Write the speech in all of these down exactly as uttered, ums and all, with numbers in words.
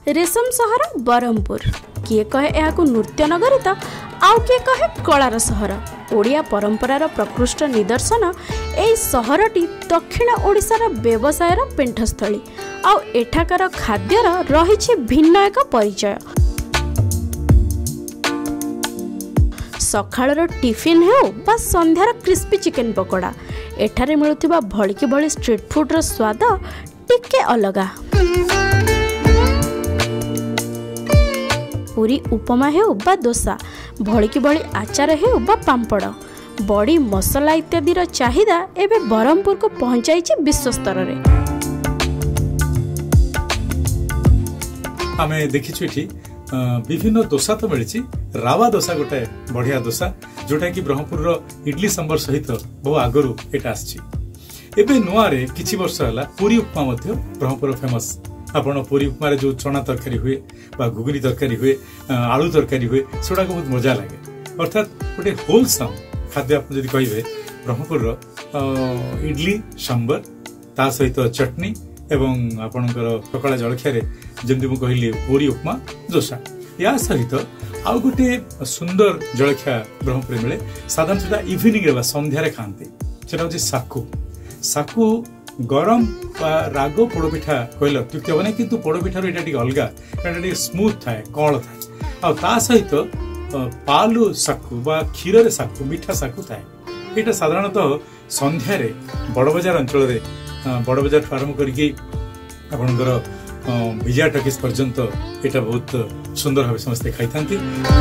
रेशम सहर बरहमपुर किए कहे यहाँ नृत्य नगरी तो आउ किए कहे कलार सहर। ओडिया परंपरार प्रकृष्ट निदर्शन यही सहरटी दक्षिण ओडिशार व्यवसायर पेंठस्थली आउ एठाकार खाद्यर रही भिन्न एक परिचय। सकाळर टिफिन हो बा संध्यार क्रिस्पी चिकेन पकोड़ा एठारे मिलुथिबा भलिकी भली स्ट्रीट फूड्र स्वाद टिके अलगा। पूरी उपमा हेउ बा दोसा भलिकी भली आचार हेउ बा पांपड़ बड़ी मसला इत्यादि चाहिदा एबे बरहमपुर को पहुंचाई विश्व स्तर रे। आमे देखिछु एठी विभिन्न दोसा तो मिली रावा दोसा गोटे बढ़िया दोसा जोटा कि ब्रह्मपुर इडली सांबर सहित बहु आगरू एटा आछि। एबे नुआरे किछि वर्ष हला पूरी उपमा मध्य ब्रह्मपुर फेमस। आपण पूरी उपमा रे जो चना तरकारी हुए बा घुगनी तरकारी हुए आलू तरकारी हुए सेटा को बहुत मजा लागे। अर्थात गोटे होलसम खाद्य आप जदि कहिबे ब्रह्मपुर इडली सांबर ता सहित चटनी एवं आपणकर सकाळ जलखिया रे जेमति मु कहिली पूरी उपमा दोसा या सहित आउ गोटे सुंदर जलखिया ब्रह्मपुर मिले साधारण सेटा इवनिंग रे संध्या रे खांती सेटा होची साकु। साकु गरम राग पोड़पिठा कहल तृप्ति हे कि पोड़पिठार यहाँ टे अलग यहाँ स्मूथ थाए कल थाए आ ता सहित पालु साकु बा क्षीर रे साकु मीठा साकु थाए। यहाँ साधारणतः संध्यार बड़ बजार अंचल बड़ बजार आरंभ करके आपणकर विजया टकिस पर्यंत यहाँ बहुत सुंदर भाव समस्ते खाई था।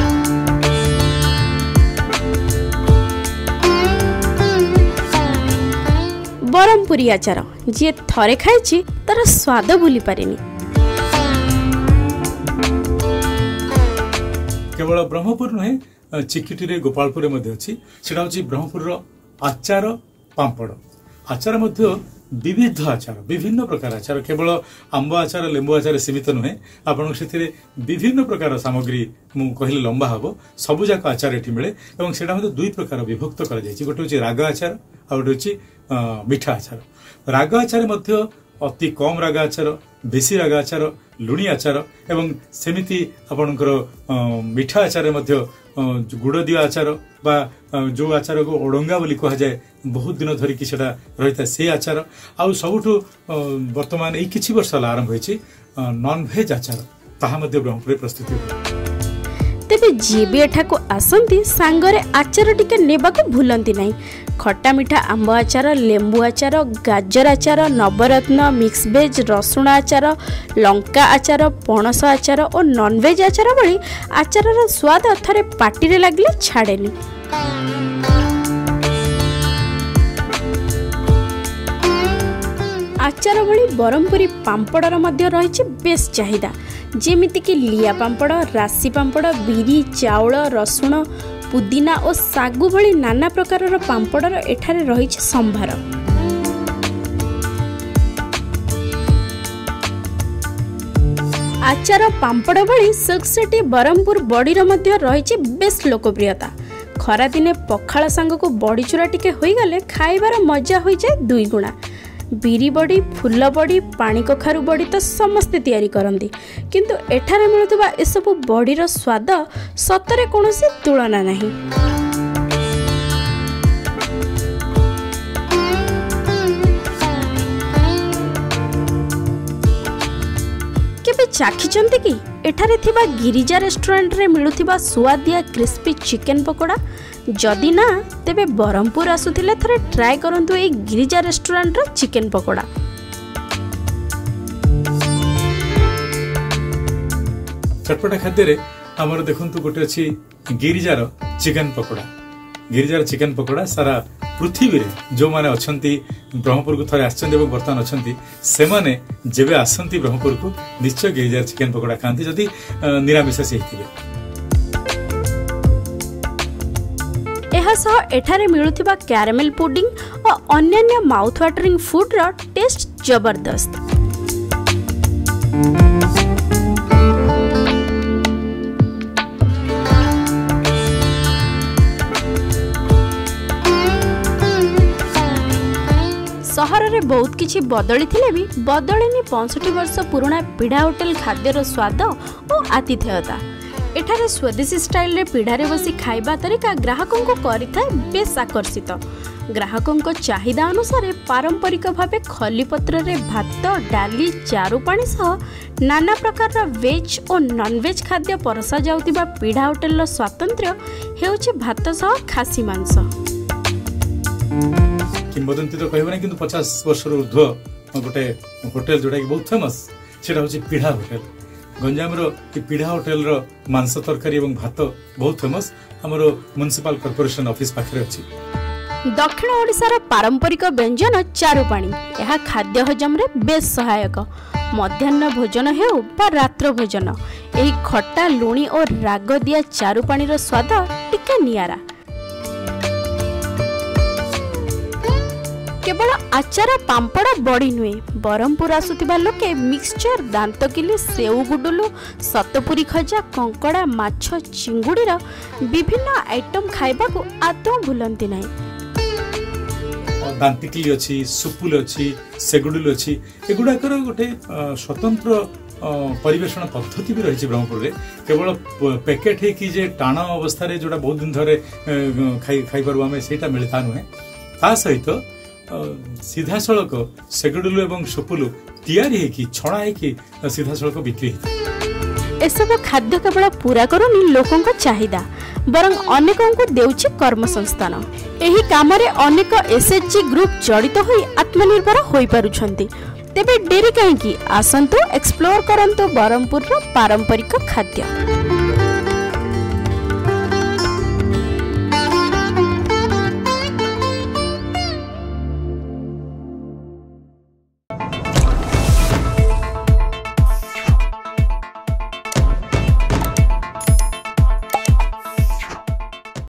बरहमपुरी आचार जी थरे खाई तार स्वाद भूली पारेनी। केवल ब्रह्मपुर नुहे चिकिटी गोपालपुर अच्छी सेटा हूँ ब्रह्मपुर आचार पांपड़। आचार मध्य विविध आचार विभिन्न प्रकार आचार केवल आंब आचार लेंबू आचार सीमित नुहे आपन से विभिन्न प्रकार सामग्री मु कहले लंबा हम सबुजाक आचार ये मिले और सेटा मध्य दुई प्रकार विभक्त कर गोटे हूँ राग आचार आ गोटे हूँ मीठा आचार। राग आचार मध्य अति कम राग आचार बेसी राग आचार लुणी आचार एवं सेमिति आपणकर मीठा आचार मध्य गुड़ दिया आचार बा जो आचार को ओडंगा बोली कह जाए बहुत दिन धरिकी सेटा रही था से आचार आउ सबुठु वर्तमान एई किछि वर्ष आरंभ होइछि नॉन वेज आचार ताहा मध्य ब्रह्मपुर प्रस्तुति हो। तेबे जी भी एठा को आसंती सांगरे आचार टिके नेबा को भूलंती नहीं। खट्टा मीठा आंब आचार लेंबू आचार गाजर आचार नवरत्न मिक्स वेज रसुण आचार लंका आचार पणस आचार और नॉनवेज आचार भली आचार स्वाद थरे पाटी रे लागले छाड़ेनी। आचार भली बरहमपुरी पांपड़र मध्य रही बेस चाहिदा जेमिति कि लिया पांपड़ राशि पांपड़ बिरी चाउल रसुण पुदीना और सागु भली नाना प्रकार पांपड़र एठारे रही संभार। आचार पांपड़ भली सिल्कसिटी बरहमपुर बड़ीर मध्य रही बेस लोकप्रियता। खरा दिने पखाळ सांग को बड़ी चूरा टिके होई गले खाइबार मजा होई जाए दुई गुणा। बिरी बड़ी फुल बड़ी पानी कखारु बड़ी तो समस्ते तैयारी करती किंतु एठारे मिलुवा एसबु बड़ीर स्वाद सतरे कौनसी तुलना नहीं। केबे चाखिचंती कि एठारे थिबा गिरिजा रेस्टोरेंट रे मिलुथिबा सुआदिया क्रिस्पी चिकेन पकोड़ा? जदि ना तेबे बरहमपुर आसुथिले थरे ट्राई करंतु ए गिरिजा रेस्टोरेंट रो चिकेन पकोड़ा। चटपटा खाद्य रे हमर देखंतु गोटे अछि गिरिजार चिकेन पकोड़ा। गिरिजार चिकेन पकोड़ा सारा पृथ्वी रे जो माने अछंती ब्रह्मपुर को थरे आछंती एवं वर्तमान अछंती सेमाने जेबे आसंती ब्रह्मपुर को निश्चय गिरिजार चिकेन पकोड़ा खांती जदि निरामिष से हिथिबे। एठारे मिलुथिबा कैरामेल पुडिंग और अन्य माउथ वाटरिंग फूड रो टेस्ट जबरदस्त। सहर में बहुत किछि बदली थिले भी बदलिनी पैंसठ वर्ष पुराना पीढ़ा होटेल खाद्यर स्वाद और आतिथेयता। एठारे स्वदेशी स्टाइल रे पीढ़ारे बसी खाइबा तरीका ग्राहकों को करिथाय बेस आकर्षित। ग्राहकों को चाहिदा अनुसार पारंपरिक भावे खली पत्र रे भात डाली चारु पानी सह नाना प्रकार वेज और नॉन वेज खाद्य परसा जाउतिबा पीढ़ा होटेल स्वातंत्र्य हेउछि भात सह खासी मांस। किंवदंती तो कहबो ना, किंतु पचास वर्ष ऊर्ध्व गोटे होटेल जोटा कि बहुत फेमस सेटा होछि पीढ़ा होटेल। गंजाम रो पीढ़ा होटेल रो मांस तरकारी एवं भात बहुत फेमस। हमरो म्युनिसिपल कॉर्पोरेशन ऑफिस पाखरे अछि। दक्षिण ओडिशार पारंपरिक व्यंजन चारु पानी यह खाद्य हजम रे बेस सहायक। मध्याह्न भोजन हेउ बा रात्र भोजन एही खट्टा लुणी और राग दिया चारु पानी रो स्वाद टिके नियारा। केवल आचार पांपड़ बड़ी नुहे, बरहमपुर आसुथिबा लोके मिक्सचर दांतकिली सेउ गुडुलु सतपुरी खजा कंकड़ा माछ चिंगुड़ीर विभिन्न आइटम खाइबा को आदौ भूलंती नहीं। दांतिकिली अच्छी, सुपुल अच्छी, सेगुडुल अच्छी, एगुड़ाकर गोटे स्वतंत्र परिवेशन पद्धति भी रही ब्रह्मपुर रे। केवल पैकेट है कि जे टाण अवस्था रे जोटा बहुत दिन धरे खाई खाई पारु आमे सेटा मिलता नुहे। ता सहित सीधा सड़क सेगुडुल एवं सुपुल तैयारी है कि छणा है कि सीधा सड़क बिक्री है। एसब खाद्य केवल पूरा करूनी लोकों को चाहिदा, बरं अनेकों को देउछि कर्म संस्थान। एही कामरे अनेक एसएचजी ग्रुप जड़ित होई आत्मनिर्भर होई पारुछंती। तेबे डेरी काहेकि आसंतु एक्सप्लोर करंतु बरहमपुर रो पारंपरिक खाद्य।